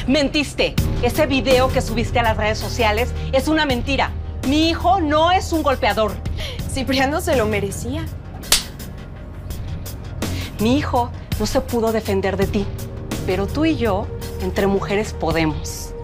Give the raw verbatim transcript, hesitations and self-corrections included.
Mentiste. Ese video que subiste a las redes sociales es una mentira. Mi hijo no es un golpeador. Cipriano se lo merecía. Mi hijo no se pudo defender de ti, pero tú y yo, entre mujeres, podemos.